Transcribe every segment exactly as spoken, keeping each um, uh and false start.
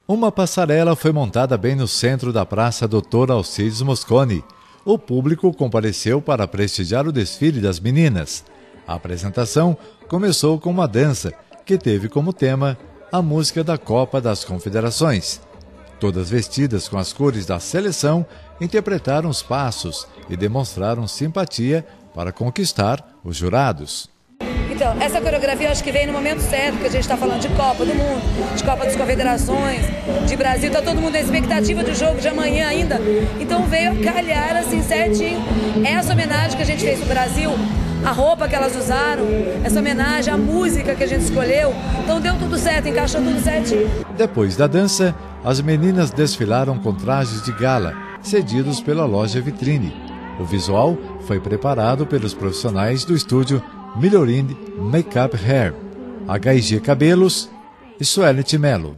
Uma passarela foi montada bem no centro da Praça doutor Alcides Mosconi. O público compareceu para prestigiar o desfile das meninas. A apresentação começou com uma dança, que teve como tema a música da Copa das Confederações. Todas vestidas com as cores da seleção, interpretaram os passos e demonstraram simpatia para conquistar os jurados. Então, essa coreografia eu acho que veio no momento certo, que a gente está falando de Copa do Mundo, de Copa das Confederações, de Brasil, está todo mundo na expectativa do jogo de amanhã ainda. Então veio a calhar assim certinho essa homenagem que a gente fez no Brasil, a roupa que elas usaram, essa homenagem, a música que a gente escolheu. Então deu tudo certo, encaixou tudo certinho. Depois da dança, as meninas desfilaram com trajes de gala, cedidos pela loja Vitrine. O visual foi preparado pelos profissionais do estúdio Milorine Makeup Hair, H I G Cabelos e Suelite Melo.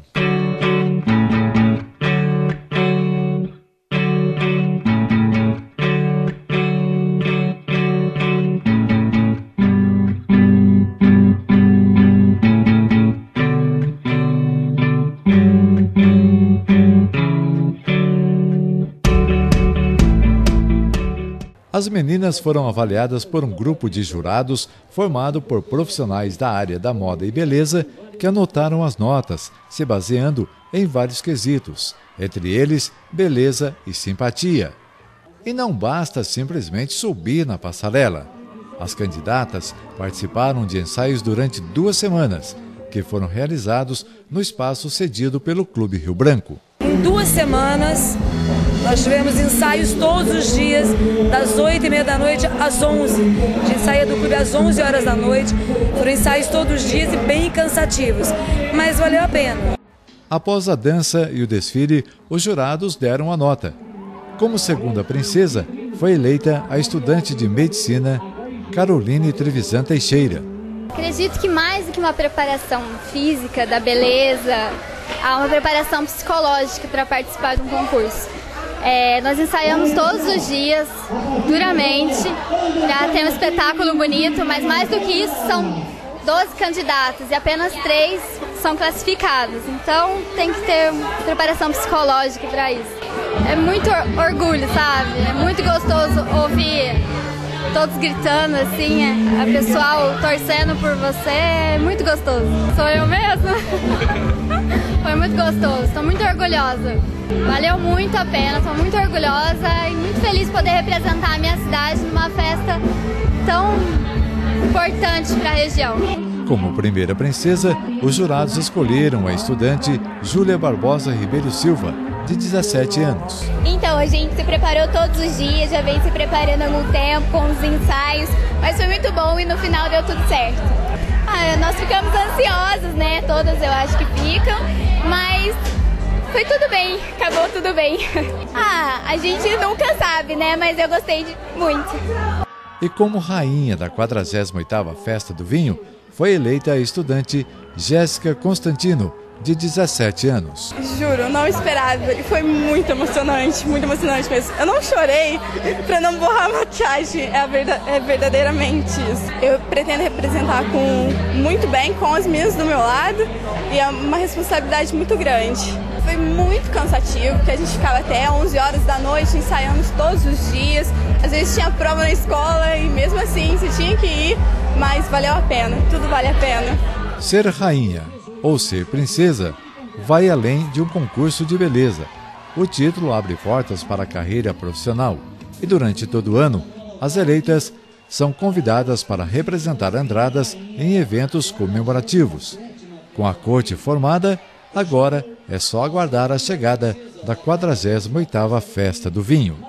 As meninas foram avaliadas por um grupo de jurados formado por profissionais da área da moda e beleza que anotaram as notas, se baseando em vários quesitos, entre eles beleza e simpatia. E não basta simplesmente subir na passarela. As candidatas participaram de ensaios durante duas semanas, que foram realizados no espaço cedido pelo Clube Rio Branco. Em duas semanas, nós tivemos ensaios todos os dias, das oito e meia da noite às onze. A gente saía do clube às onze horas da noite. Foram ensaios todos os dias e bem cansativos, mas valeu a pena. Após a dança e o desfile, os jurados deram a nota. Como segunda princesa, foi eleita a estudante de medicina Caroline Trevisan Teixeira. Acredito que mais do que uma preparação física da beleza, há uma preparação psicológica para participar de um concurso. É, nós ensaiamos todos os dias, duramente, para ter um espetáculo bonito, mas mais do que isso, são doze candidatos e apenas três são classificados. Então tem que ter preparação psicológica para isso. É muito orgulho, sabe? É muito gostoso ouvir todos gritando assim, é, a pessoal torcendo por você, é muito gostoso. Sou eu mesma? Foi muito gostoso, estou muito orgulhosa. Valeu muito a pena, estou muito orgulhosa e muito feliz de poder representar a minha cidade numa festa tão importante para a região. Como primeira princesa, os jurados escolheram a estudante Júlia Barbosa Ribeiro Silva, de dezessete anos. Então, a gente se preparou todos os dias, já vem se preparando há algum tempo, com os ensaios, mas foi muito bom e no final deu tudo certo. Ah, nós ficamos ansiosas, né? Todas eu acho que ficam, mas foi tudo bem, acabou tudo bem. Ah, a gente nunca sabe, né? Mas eu gostei de muito. E como rainha da quadragésima oitava Festa do Vinho, foi eleita a estudante Jéssica Constantino, de dezessete anos. Juro, eu não esperava e foi muito emocionante, muito emocionante mesmo. Eu não chorei para não borrar a maquiagem, é, a verdade, é verdadeiramente isso. Eu pretendo representar com, muito bem com as meninas do meu lado e é uma responsabilidade muito grande. Foi muito cansativo, porque a gente ficava até onze horas da noite, ensaiando todos os dias. Às vezes tinha prova na escola e mesmo assim você tinha que ir, mas valeu a pena, tudo vale a pena. Ser rainha ou ser princesa vai além de um concurso de beleza. O título abre portas para a carreira profissional e durante todo o ano, as eleitas são convidadas para representar Andradas em eventos comemorativos. Com a corte formada, agora é só aguardar a chegada da quadragésima oitava Festa do Vinho.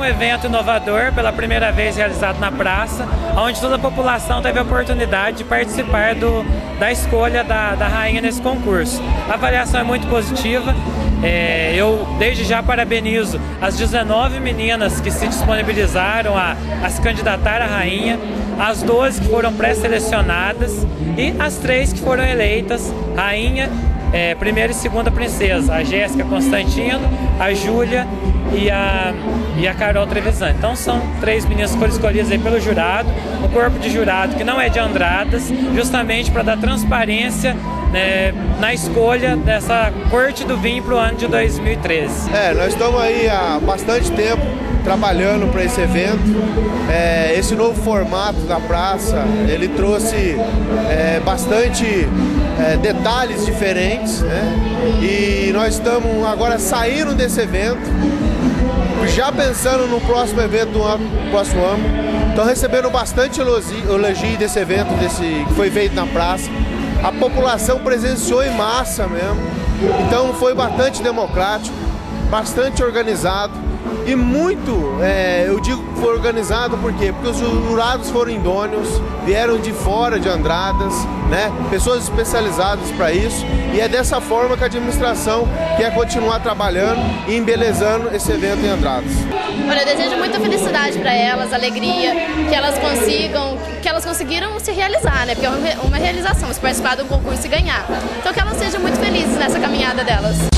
evento inovador, pela primeira vez realizado na praça, onde toda a população teve a oportunidade de participar do, da escolha da, da rainha nesse concurso. A avaliação é muito positiva. É, eu desde já parabenizo as dezenove meninas que se disponibilizaram a, a se candidatar à rainha, as doze que foram pré-selecionadas e as três que foram eleitas rainha, é, primeira e segunda princesa, a Jéssica Constantino, a Júlia e a, e a Carol Trevisan. Então são três meninas que foram escolhidas aí pelo jurado, um corpo de jurado que não é de Andradas, justamente para dar transparência, né, na escolha dessa corte do vinho para o ano de dois mil e treze. É, nós estamos aí há bastante tempo trabalhando para esse evento. É, esse novo formato da praça, ele trouxe é, bastante é, detalhes diferentes, né? E nós estamos agora saindo desse evento, já pensando no próximo evento do ano, próximo ano. Estão recebendo bastante elogio, elogio desse evento, desse, que foi feito na praça. A população presenciou em massa mesmo, então foi bastante democrático, bastante organizado e muito, é, eu digo que foi organizado por quê? Porque os jurados foram idôneos, vieram de fora de Andradas, né? Pessoas especializadas para isso, e é dessa forma que a administração quer continuar trabalhando e embelezando esse evento em Andradas. Olha, eu desejo muita felicidade para elas, alegria, que elas consigam, que elas conseguiram se realizar, né? Porque é uma realização, se participar de um concurso e ganhar. Então que elas sejam muito felizes nessa caminhada delas.